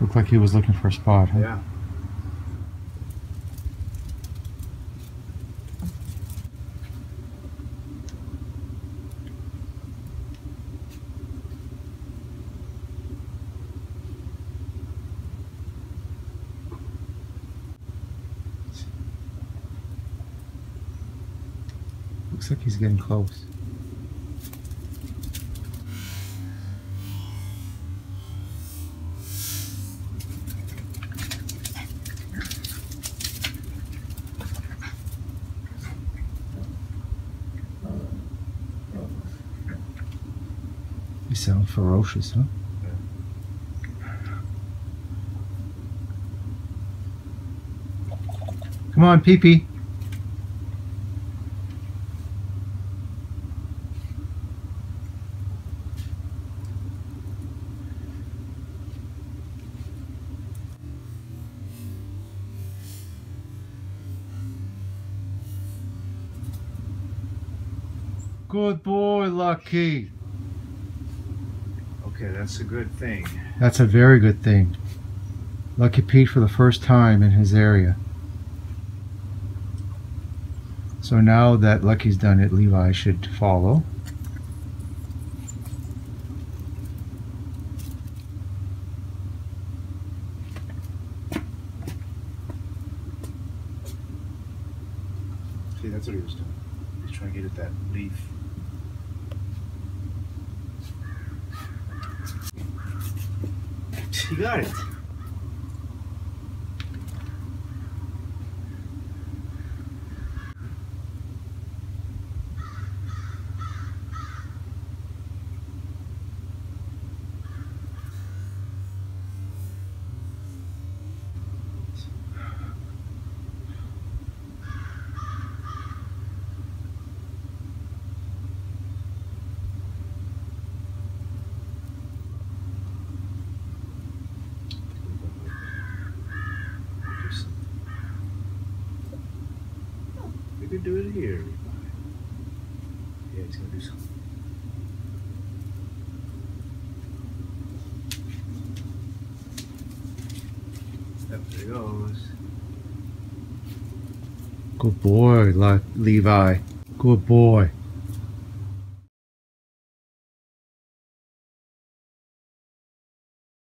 Looked like he was looking for a spot, huh? Yeah. Looks like he's getting close. You sound ferocious, huh? Come on, Pee-Pee. Good boy, Lucky. Okay, that's a good thing. That's a very good thing. Lucky Pete for the first time in his area. So now that Lucky's done it, Levi should follow. See, that's what he was doing. He's trying to get at that leaf. He got it. We could do it here. Yeah, he's gonna do something. Yep, there he goes. Good boy, Levi. Good boy.